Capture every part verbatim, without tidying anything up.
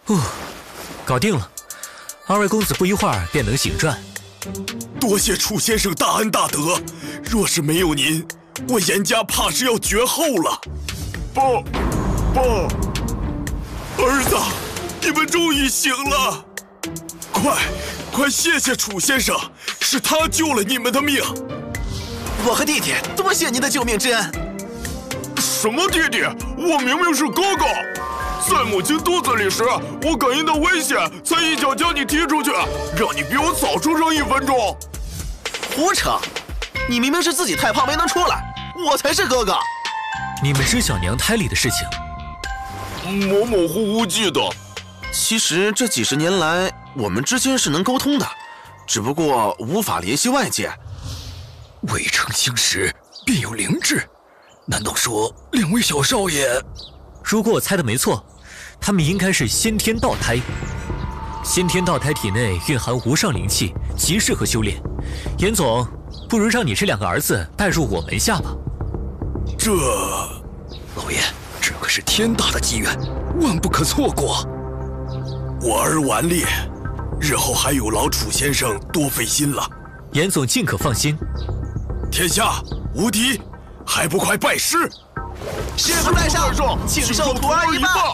哦，搞定了。二位公子不一会儿便能醒转。 多谢楚先生大恩大德，若是没有您，我严家怕是要绝后了。爸，爸，儿子，你们终于醒了！快，快谢谢楚先生，是他救了你们的命。 我和弟弟多谢您的救命之恩。 什么弟弟？我明明是哥哥。在母亲肚子里时，我感应到危险，才一脚将你踢出去，让你比我早出生一分钟。 胡扯！你明明是自己太胖没能出来，我才是哥哥。 你们知晓娘胎里的事情？ 模模糊糊记得。 其实这几十年来，我们之间是能沟通的，只不过无法联系外界。 未成亲时便有灵智，难道说两位小少爷？ 如果我猜的没错，他们应该是先天道胎。先天道胎体内蕴含无上灵气，极适合修炼。严总，不如让你这两个儿子拜入我门下吧。 这， 老爷，这可是天大的机缘，万不可错过。 我儿顽劣，日后还有劳楚先生多费心了。 严总尽可放心。 天下无敌，还不快拜师！ 师父在上，请受徒儿一拜。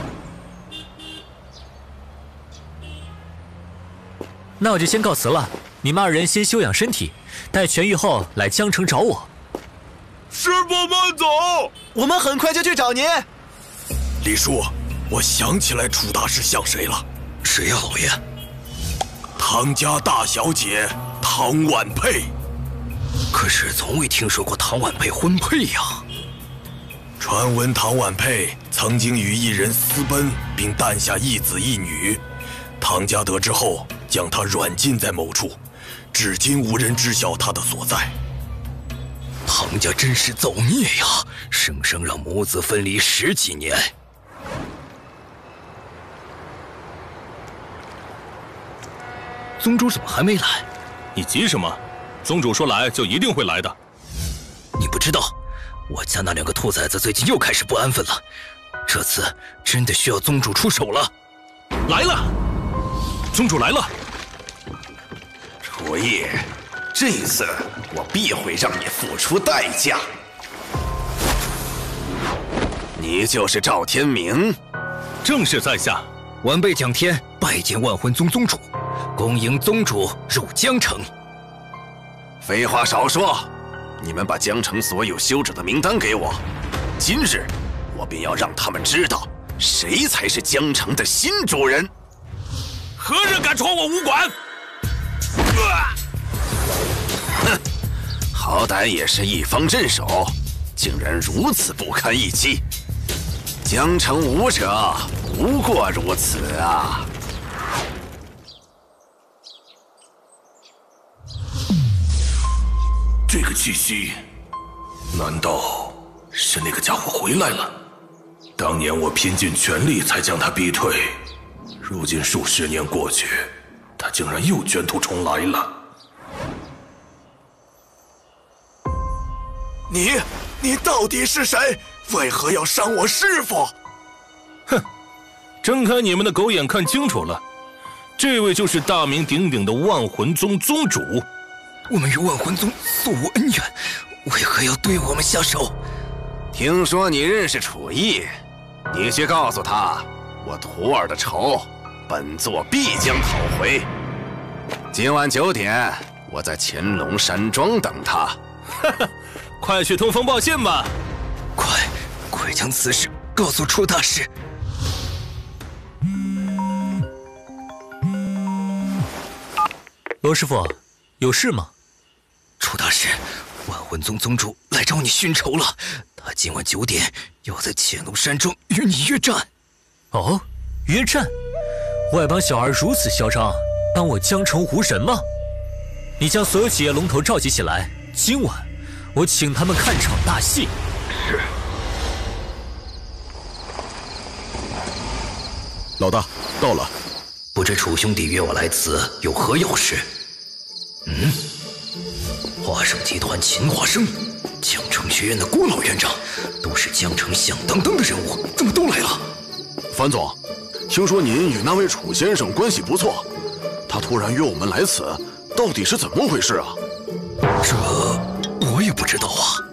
那我就先告辞了，你们二人先休养身体，待痊愈后来江城找我。 师父慢走， 我们很快就去找您。 李叔，我想起来楚大师像谁了？ 谁呀，老爷？ 唐家大小姐唐婉佩。 可是从未听说过唐婉佩婚配呀。 传闻唐婉佩曾经与一人私奔，并诞下一子一女。唐家得知后，将她软禁在某处，至今无人知晓她的所在。 唐家真是造孽呀！生生让母子分离十几年。 宗主怎么还没来？你急什么？宗主说来就一定会来的。 你不知道，我家那两个兔崽子最近又开始不安分了，这次真的需要宗主出手了。 来了，宗主来了。 楚义，这次我必会让你付出代价。你就是赵天明？ 正是在下。 晚辈蒋天拜见万魂宗宗主，恭迎宗主入江城。 废话少说，你们把江城所有修者的名单给我，今日我便要让他们知道谁才是江城的新主人。 何人敢闯我武馆？ 哼，好歹也是一方镇守，竟然如此不堪一击。江城武者不过如此啊！ 这个气息，难道是那个家伙回来了？当年我拼尽全力才将他逼退，如今数十年过去，他竟然又卷土重来了。你，你到底是谁？为何要伤我师父？ 哼，睁开你们的狗眼看清楚了，这位就是大名鼎鼎的万魂宗宗主。 我们与万魂宗素无恩怨，为何要对我们下手？ 听说你认识楚义，你去告诉他，我徒儿的仇，本座必将讨回。今晚九点，我在乾隆山庄等他。 哈哈，快去通风报信吧！ 快，快将此事告诉楚大师。 罗师傅，有事吗？ 楚大师，万魂宗宗主来找你寻仇了。他今晚九点要在乾隆山庄与你约战。 哦，约战？外邦小儿如此嚣张，当我江城无人吗？你将所有企业龙头召集起来，今晚我请他们看场大戏。 是。老大，到了。 不知楚兄弟约我来此有何要事？嗯，华盛集团秦华生，江城学院的郭老院长，都是江城响当当的人物，怎么都来了？ 樊总， 听说您与那位楚先生关系不错，他突然约我们来此，到底是怎么回事啊？ 这我也不知道啊。